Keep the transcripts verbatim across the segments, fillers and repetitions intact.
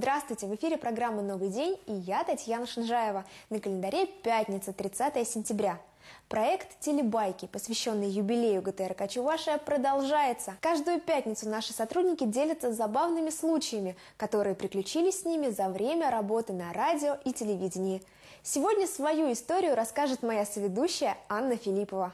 Здравствуйте! В эфире программа «Новый день» и я, Татьяна Шинжаева. На календаре пятница, тридцатое сентября. Проект «Телебайки», посвященный юбилею ГТРК Чувашия, продолжается. Каждую пятницу наши сотрудники делятся забавными случаями, которые приключились с ними за время работы на радио и телевидении. Сегодня свою историю расскажет моя соведущая Анна Филиппова.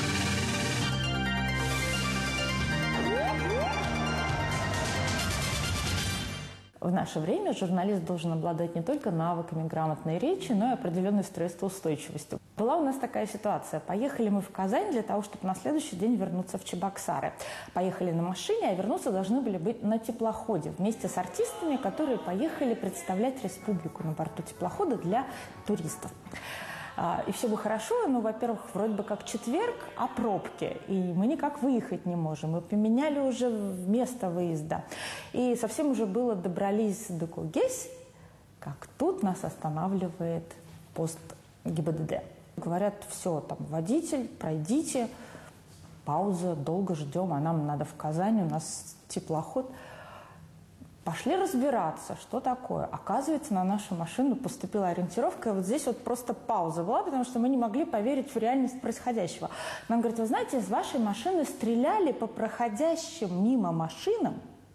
В наше время журналист должен обладать не только навыками грамотной речи, но и определенной стрессоустойчивостью. Была у нас такая ситуация. Поехали мы в Казань для того, чтобы на следующий день вернуться в Чебоксары. Поехали на машине, а вернуться должны были быть на теплоходе вместе с артистами, которые поехали представлять республику на борту теплохода для туристов. И все бы хорошо, но, во-первых, вроде бы как четверг, а пробки. И мы никак выехать не можем. Мы поменяли уже место выезда. И совсем уже было добрались до Кугесь, как тут нас останавливает пост ГИБДД. Говорят, все, там, водитель, пройдите, пауза, долго ждем, а нам надо в Казань, у нас теплоход. Пошли разбираться, что такое. Оказывается, на нашу машину поступила ориентировка, и вот здесь вот просто пауза была, потому что мы не могли поверить в реальность происходящего. Нам говорят, вы знаете, из вашей машины стреляли по проходящим мимо машинам.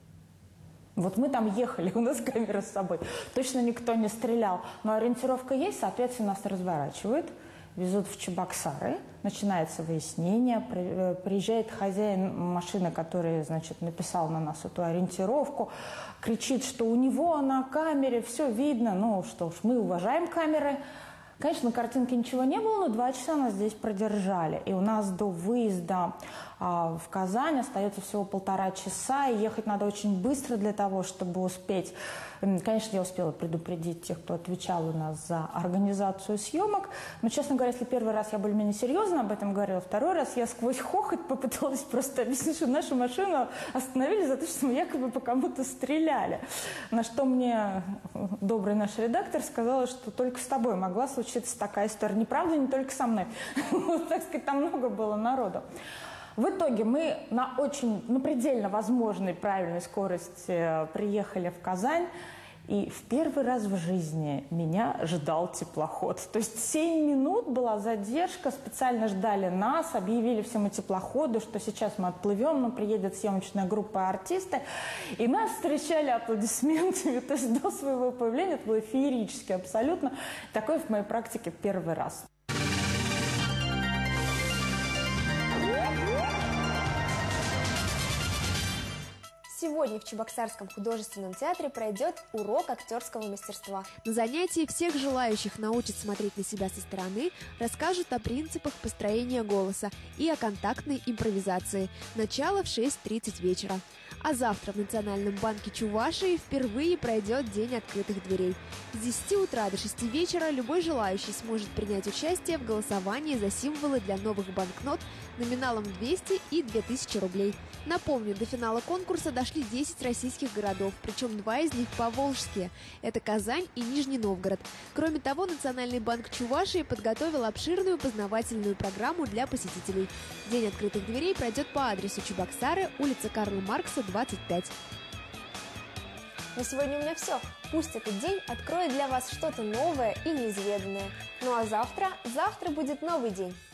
Вот мы там ехали, у нас камера с собой. Точно никто не стрелял. Но ориентировка есть, соответственно, нас разворачивают, везут в Чебоксары, начинается выяснение, приезжает хозяин машины, который, значит, написал на нас эту ориентировку, кричит, что у него на камере все видно, ну что ж, мы уважаем камеры. Конечно, на картинке ничего не было, но два часа нас здесь продержали. И у нас до выезда а, в Казань остается всего полтора часа, и ехать надо очень быстро для того, чтобы успеть. Конечно, я успела предупредить тех, кто отвечал у нас за организацию съемок. Но, честно говоря, если первый раз я более-менее серьезно об этом говорила, второй раз я сквозь хохот попыталась просто объяснить, что нашу машину остановили за то, что мы якобы по кому-то стреляли. На что мне добрый наш редактор сказала, что только с тобой могла случиться такая история. Неправда, не только со мной. Вот, так сказать, там много было народу. В итоге мы на очень, на предельно возможной правильной скорости приехали в Казань, и в первый раз в жизни меня ждал теплоход. То есть семь минут была задержка, специально ждали нас, объявили всему теплоходу, что сейчас мы отплывем, но приедет съемочная группа артисты, и нас встречали аплодисментами. То есть до своего появления это было феерически абсолютно. Такое в моей практике первый раз. Сегодня в Чебоксарском художественном театре пройдет урок актерского мастерства. На занятии всех желающих научат смотреть на себя со стороны, расскажут о принципах построения голоса и о контактной импровизации. Начало в шесть тридцать вечера. А завтра в Национальном банке Чувашии впервые пройдет День открытых дверей. С десяти утра до шести вечера любой желающий сможет принять участие в голосовании за символы для новых банкнот номиналом двести и две тысячи рублей. Напомню, до финала конкурса дошли десять российских городов, причем два из них поволжские. Это Казань и Нижний Новгород. Кроме того, Национальный банк Чувашии подготовил обширную познавательную программу для посетителей. День открытых дверей пройдет по адресу Чебоксары, улица Карла Маркса, двадцать пять. На сегодня у меня все. Пусть этот день откроет для вас что-то новое и неизведанное. Ну а завтра, завтра будет новый день.